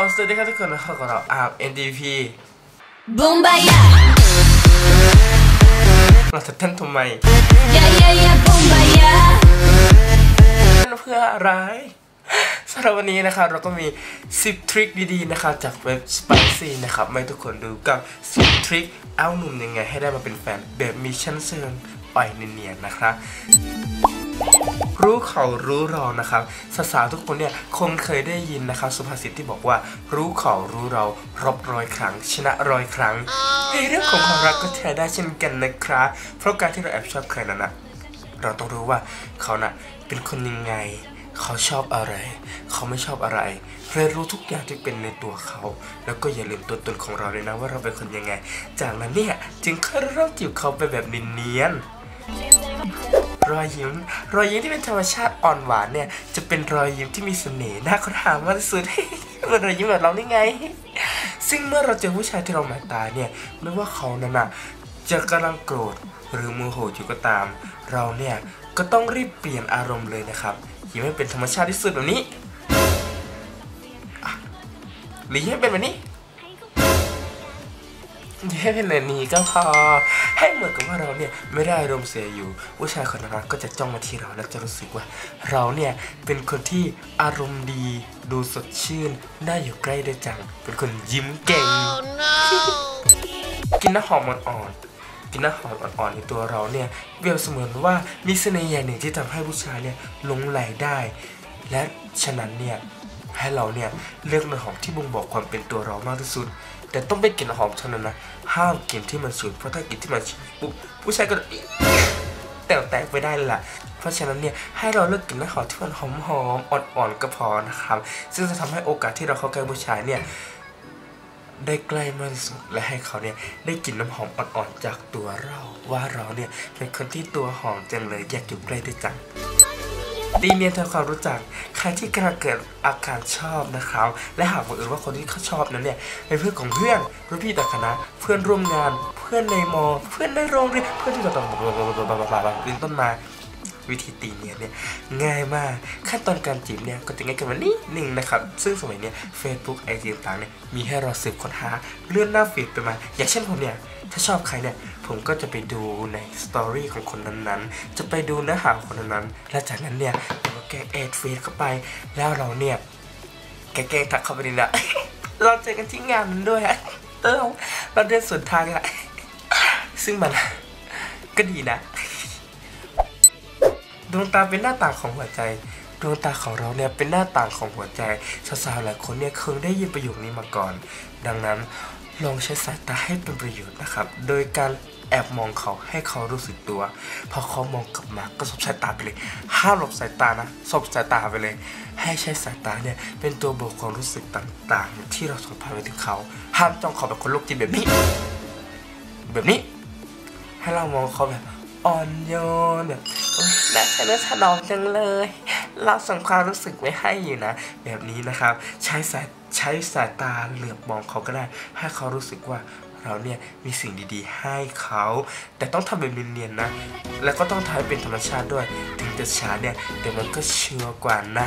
สวัสดีครับทุกคนนะครับกับเราNDP บูมบายาเราจะเต้นทำไมบูมบายาเพื่ออะไรสำหรับวันนี้นะครับเราก็มี10ทริคดีๆนะครับจากเว็บ Spicy นะครับให้ทุกคนดูกับ10ทริคเอาหนุ่มยังไงให้ได้มาเป็นแฟนแบบมีชั้นเชิงอ่อยเนียนๆนะครับรู้เขารู้เรานะครับสาวๆทุกคนเนี่ยคงเคยได้ยินนะครับสุภาษิตที่บอกว่ารู้เขารู้เรารบ100 ครั้งชนะ100 ครั้งในเรื่องของความรักก็แท้ได้เช่นกันนะครับเพราะการที่เราแอบชอบใครนั้นนะเราต้องรู้ว่าเขาน่ะเป็นคนยังไงเขาชอบอะไรเขาไม่ชอบอะไรเรียนรู้ทุกอย่างที่เป็นในตัวเขาแล้วก็อย่าลืมตัวตนของเราเลยนะว่าเราเป็นคนยังไงจากนั้นเนี่ยจึงค่อยเริ่มจีบเขาไปแบบเนียนรอยยิ้มที่เป็นธรรมชาติอ่อนหวานเนี่ยจะเป็นรอยยิ้มที่มีเสน่ห์น่าค้นหามากที่สุดเป็นรอยยิ้มแบบเรานี่ไงซึ่งเมื่อเราเจอผู้ชายที่เราหมายตาเนี่ยไม่ว่าเขานั้นน่ะจะกำลังโกรธหรือโมโหอยู่ก็ตามเราเนี่ยก็ต้องรีบเปลี่ยนอารมณ์เลยนะครับยิ้มให้เป็นธรรมชาติที่สุดแบบนี้หรือยิ้มให้เป็นแบบนี้ยิ้มให้เป็นแบบนี้ก็พอให้เหมือนกับว่าเราเนี่ยไม่ได้อารมณ์เสียอยู่ผู้ชายคนนั้นก็จะจ้องมาที่เราและจะรู้สึกว่าเราเนี่ยเป็นคนที่อารมณ์ดีดูสดชื่นน่าอยู่ใกล้ได้จังเป็นคนยิ้มเก่ง กินน้ำหอมอ่อนๆกินน้ำหอมอ่อนๆในตัวเราเนี่ยเปรียบเสมือนว่ามีเสน่ห์อย่างหนึ่งที่ทำให้ผู้ชายเนี่ยหลงไหลได้และฉะนั้นเนี่ยให้เราเนี่ยเลือกน้ำหอมที่บ่งบอกความเป็นตัวเรามากที่สุดแต่ต้องเป็นกลิ่นหอมเท่านั้นนะห้ามกลิ่นที่มันฉุนเพราะถ้ากลิ่นที่มันฉุนปุ๊บผู้ชายก็แตกไปได้เลยล่ะเพราะฉะนั้นเนี่ยให้เราเลือกกลิ่นน้ำหอมที่มันหอมอ่อนๆก็พอนะครับซึ่งจะทำให้โอกาสที่เราเข้าใกล้ผู้ชายเนี่ยได้ใกล้มากที่สุดและให้เขาเนี่ยได้กลิ่นน้ำหอมอ่อนๆจากตัวเราว่าเราเนี่ยเป็นคนที่ตัวหอมจังเลยอยากอยู่ใกล้ได้จังตีเนียนทำความรู้จักใครที่กำลังเกิดอาการชอบนะครับและหากบังเอิญว่าคนที่เขาชอบนั้นเนี่ยเป็นเพื่อนของเพื่อนรุ่นพี่ต่างคณะเพื่อนร่วมงานเพื่อนในมอเพื่อนในโรงเรียนเพื่อนที่ต่างๆเป็นต้นมาวิธีตีเนียนเนี่ยง่ายมากขั้นตอนการจีบเนี่ยก็จะง่ายกันมานิดนึงนะครับซึ่งสมัยนี้ Facebook IG ต่างๆเนี่ยมีให้เราสืบค้นหาเลื่อนหน้าฟีดไปมาอย่างเช่นผมเนี่ยถ้าชอบใครเนี่ยผมก็จะไปดูในสตอรี่ของคนนั้นๆจะไปดูเนื้อหาของคนนั้นๆและจากนั้นเนี่ยเราแกล้งแอดฟีดเข้าไปแล้วเราเนี่ยแกล้งทักเข้าไปนี่นะ เราเจอกันที่งานนั้นด้วยเราเดินสวนทางอะซึ่งมันก็ดีนะดวงตาเป็นหน้าต่างของหัวใจดวงตาของเราเนี่ยเป็นหน้าต่างของหัวใจสาวๆหลายคนเนี่ยเคยได้ยินประโยคนี้มาก่อนดังนั้นลองใช้สายตาให้เป็นประโยชน์นะครับโดยการแอบมองเขาให้เขารู้สึกตัวพอเขามองกลับมาก็สบสายตาไปเลยห้ามหลบสายตานะสบสายตาไปเลยให้ใช้สายตาเนี่ยเป็นตัวบอกความรู้สึกต่างๆที่เราสัมผัสไปถึงเขาห้ามจ้องเขาแบบคนโรคจิตแบบนี้ให้เรามองเขาแบบอ่อนโยนแบบน่าถนอมจังเลยเราส่งความรู้สึกไว้ให้อยู่นะแบบนี้นะครับใช้สายตาเหลือบมองเขาก็ได้ให้เขารู้สึกว่าเราเนี่ยมีสิ่งดีๆให้เขาแต่ต้องทำแบบเนียนๆนะแล้วก็ต้องทำเป็นธรรมชาติด้วยถึงจะช้าเนี่ยแต่มันก็ชัวร์กว่านะ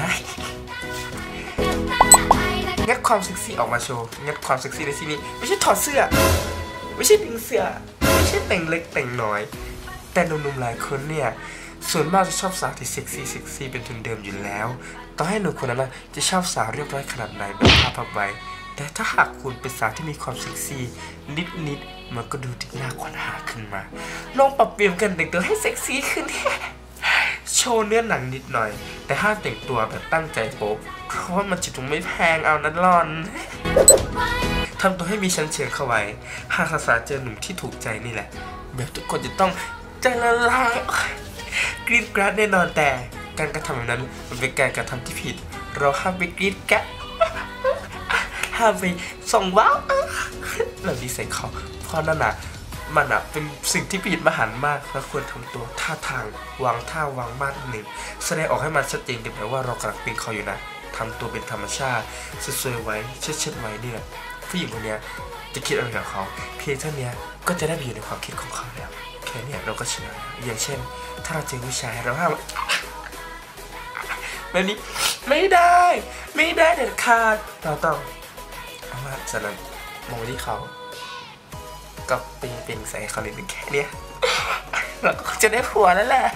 งัดความเซ็กซี่ออกมาโชว์งัดความเซ็กซี่ในที่นี้ไม่ใช่ถอดเสื้อไม่ใช่ดึงเสื้อไม่ใช่แต่งเล็กแต่งน้อยแต่หนุ่มๆหลายคนเนี่ยส่วนมากจะชอบสาวที่เซ็กซี่เป็นทุนเดิมอยู่แล้วต่อให้หนุ่มคนนั้นจะชอบสาวเรียบร้อยขนาดไหนแบบภาพพับไว้แต่ถ้าหากคุณเป็นสาวที่มีความเซ็กซี่นิดมันก็ดูดีน่าค้นหาขึ้นมาลองปรับเปลี่ยนกันแต่งตัวให้เซ็กซี่ขึ้นโชว์เนื้อหนังนิดหน่อยแต่ห้ามแต่งตัวแบบตั้งใจโป๊เพราะว่ามันจะถูกไม่แพงเอานั้นร่อนทำตัวให้มีชั้นเชิงเข้าไว้หากสาวเจอหนุ่มที่ถูกใจนี่แหละแบบทุกคนจะต้องใจละลายกรี๊ดกราดแน่นอนแต่การกระทำแบบนั้นมันเป็นการกระทำที่ผิดเราห้ามไปกรี๊ดแกะห้ามไปส่งว้าวแบบนี้ใส่เขาเพราะนั่นน่ะมันเป็นสิ่งที่ผิดมหันต์มากและควรทำตัวท่าทางวางมากหนึ่งแสดงออกให้มันชัดเจนแบบว่าเรากำลังเป็นเขาอยู่นะทำตัวเป็นธรรมชาติสวยๆไว้เชิดๆไว้เนี่ยผู้หญิงคนนี้จะคิดอะไรกับเขาเพียงเท่านี้ก็จะได้ไปอยู่ในความคิดของเขาแล้วแค่นี้เราก็ชนะอย่างเช่นถ้าเราเจอผู้ชายเราห้ามแบบนี้ไม่ได้เด็ดขาดเราต้องเอามาฉะนั้นมองไปที่เขาก็เป็นใส่เขาเลยหนึ่งแค่เนี้ยเราก็จะได้ผัวแล้วแหละ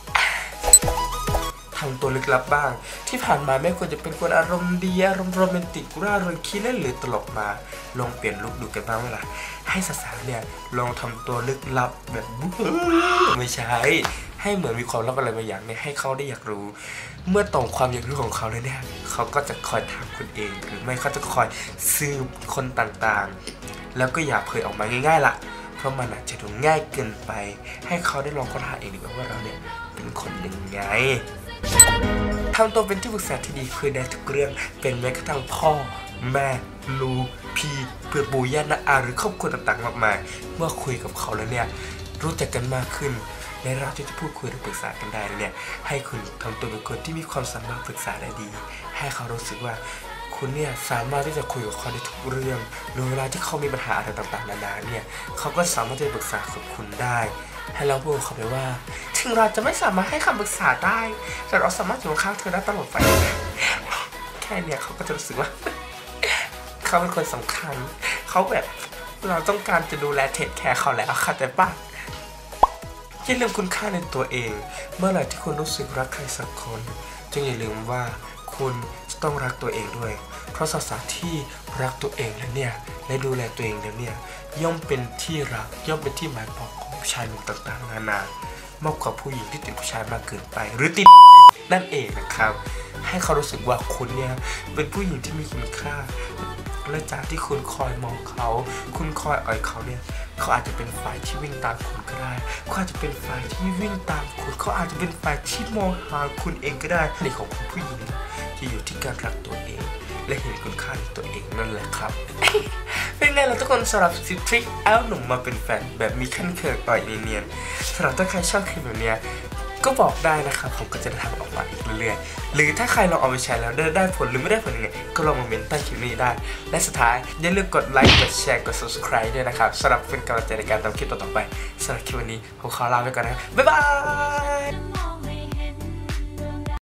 ทำตัวลึกลับบ้างที่ผ่านมาไม่ควรจะเป็นคนอารมณ์ดีอารมณ์โรแมนติกร่าเริงขี้เล่นหรือตลกมาลองเปลี่ยนลุคดูกันบ้างไหมล่ะให้สาวๆเนี่ยลองทำตัวลึกลับแบบไม่ใช่ให้เหมือนมีความลับอะไรบางอย่างเนี่ยให้เขาได้อยากรู้เมื่อตรงความอยากรู้ของเขาเลยเนี่ยเขาก็จะคอยถามคุณเองหรือไม่เขาจะคอยสืบคนต่างๆแล้วก็อย่าเผยออกมาง่ายๆล่ะเพราะมันอาจจะดูง่ายเกินไปให้เขาได้ลองค้นหาเองดีกว่าว่าเราเนี่ยเป็นคนยังไงทำตัวเป็นที่ปรึกษาที่ดีคุยได้ทุกเรื่องเป็นแม้กระทั่งพ่อแม่ลูกพี่เพื่อนปู่ย่าน้าอาหรือครอบครัวต่างๆมากมายเมื่อคุยกับเขาแล้วเนี่ยรู้จักกันมากขึ้นในเราที่จะพูดคุยหรือปรึกษากันได้เนี่ยให้คุณทำตัวเป็นคนที่มีความสามารถปรึกษาได้ดีให้เขารู้สึกว่าคุณเนี่ยสามารถที่จะคุยกับเขาได้ทุกเรื่องหรือเวลาที่เขามีปัญหาอะไรต่างๆนานาเนี่ยเขาก็สามารถที่จะปรึกษากับคุณได้ให้เราพูดกับเขาไปว่าถึงเราจะไม่สามารถให้คำปรึกษาได้แต่เราสามารถอยู่ข้างเธอได้ตลอดไปแค่เนี่ยเขาก็จะรู้สึกว่าเขาเป็นคนสำคัญเขาแบบเราต้องการจะดูแลเทคแคร์เขาแล้วค่ะแต่ป่ะอย่าลืมคุณค่าในตัวเองเมื่อไหร่ที่คุณรู้สึกรักใครสักคนจึงอย่าลืมว่าคุณจะต้องรักตัวเองด้วยเพราะสาวๆที่รักตัวเองแล้วเนี่ยและดูแลตัวเองแล้วเนี่ยย่อมเป็นที่รักย่อมเป็นที่หมายปองของผู้ชายหนุ่มต่างๆนานามากกว่าผู้หญิงที่ติดผู้ชายมากเกินไปหรือติดนั่นเองนะครับให้เขารู้สึกว่าคุณเนี่ยเป็นผู้หญิงที่มีคุณค่าและจากที่คุณคอยมองเขาคุณคอยอ่อยเขาเนี่ยเขาอาจจะเป็นฝ่ายที่วิ่งตามคุณก็ได้เขาอาจจะเป็นฝ่ายที่วิ่งตามคุณเขาอาจจะเป็นฝ่ายที่มองหาคุณเองก็ได้ในของคุณผู้หญิงที่อยู่ที่การรักตัวเองและเห็นคุณค่าในตัวเองนั่นแหละครับ เป็นไงล่ะทุกคนสำหรับ10 ทริคเอาหนุ่มมาเป็นแฟนแบบมีขั้นเขินต่อยเนียนๆสำหรับถ้าใครชอบคลิปแบบเนี้ยก็บอกได้นะครับผมก็จะทำออกมาอีกเรื่อยๆหรือถ้าใครลองเอาไปใช้แล้วได้ผลหรือไม่ได้ผลยังไงก็ลองมาเมนต์ใต้คลิปนี้ได้และสุดท้ายอย่าลืมกดไลค์กดแชร์กด subscribe ด้วยนะครับสำหรับเป็นกำลังใจในการทำคลิปต่อๆไปสำหรับคลิปวันนี้ผมขอลาไปก่อนนะบ๊ายบาย